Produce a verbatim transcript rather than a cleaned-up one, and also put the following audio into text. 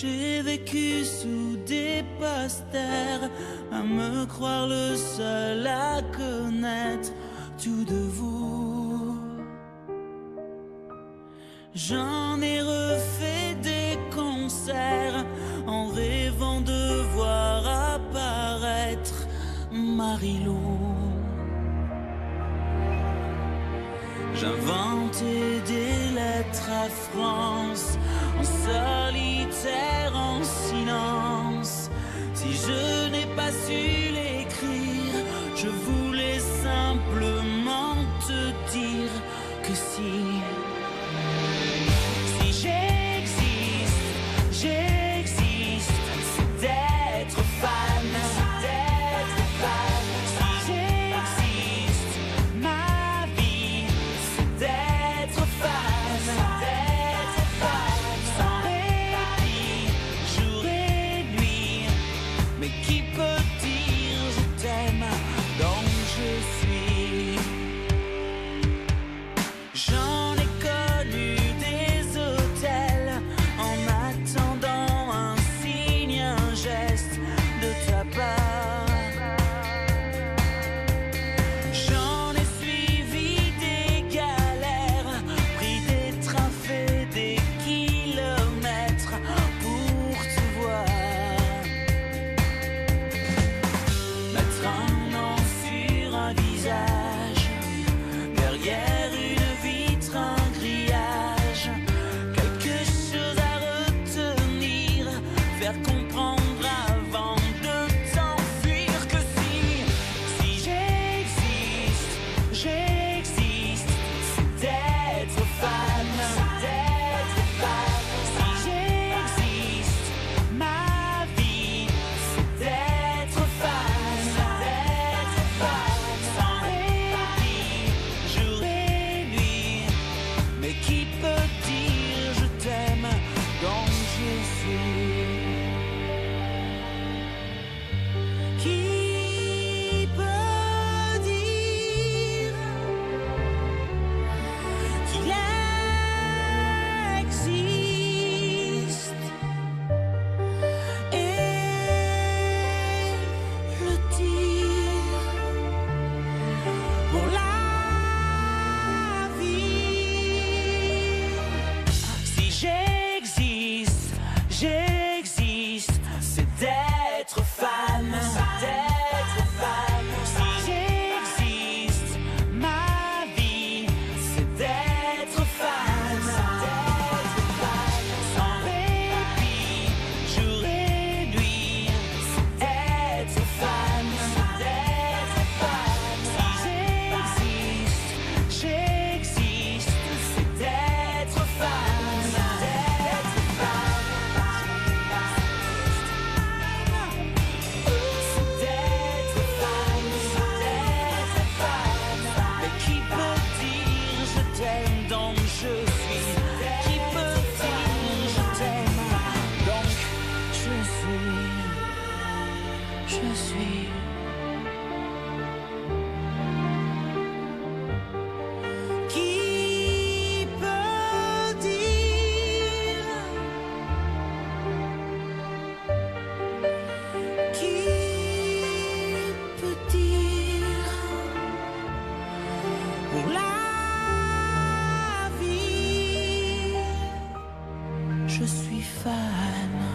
J'ai vécu sous des posters, à me croire le seul à connaître tout de vous. J'en ai refait des concerts en rêvant de voir apparaître Marie-Lou. J'inventais des lettres à France, en solitaire, en silence. Si je n'ai pas su l'écrire, je voulais simplement te dire que si. Si j'existe, j'existe, c'est d'être fan, c'est d'être fan. Si j'existe, ma vie, c'est d'être fan, c'est d'être fan. Sans répit, jour et nuit, mais qui peut dire je t'aime, donc je suis. J'en ai connu des hôtels en attendant un signe, un geste de ta part. J'en ai suivi des galères, pris des trains, fait des kilomètres pour te voir. Mettre un nom sur un visage, derrière une vitre, un grillage, quelque chose à retenir, faire comprendre avant de t'enfuir que si, si j'existe, j'existe, c'est d'être fan, c'est d'être fan. Si j'existe, ma vie, c'est d'être fan, c'est d'être fan. Sans répit, jour et nuit, mais qui peut dire je t'aime, donc je suis. Qui peut dire qu'il existe et le dire pour la vie. Si j'existe, j'existe, c'est d'être fan, c'est d'être fan. Si j'existe, ma vie, c'est d'être fan, c'est d'être fan. Sans répit, jour et nuit, c'est d'être fan, c'est d'être fan. Si j'existe, j'existe, c'est d'être fan, c'est d'être fan. C'est d'être fan, c'est d'être fan. Mais qui peut dire je t'aime, donc je suis. Qui peut dire je t'aime, donc je suis. Je suis. Qui peut dire, qui peut dire pour la vie, je suis fan.